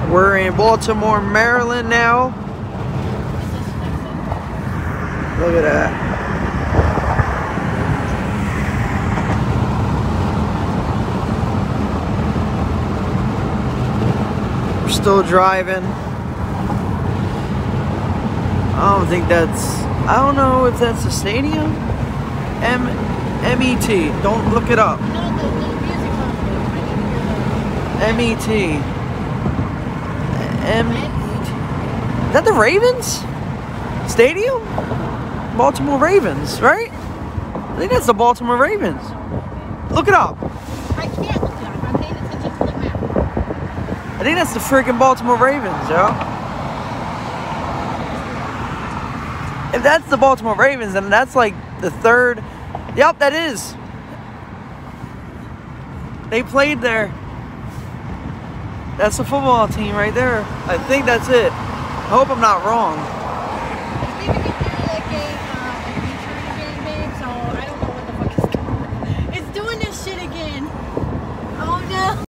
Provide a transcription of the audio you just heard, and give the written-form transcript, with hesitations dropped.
We're in Baltimore, Maryland now. Look at that. We're still driving. I don't know if that's the stadium. M-E-T. Don't look it up. M-E-T. Is that the Ravens? Stadium? Baltimore Ravens, right? I think that's the Baltimore Ravens. Look it up. I can't look it up. I'm paying attention to the map. I think that's the freaking Baltimore Ravens, yo. If that's the Baltimore Ravens, then that's like the third. Yep, that is. They played there. That's the football team right there. I think that's it. I hope I'm not wrong.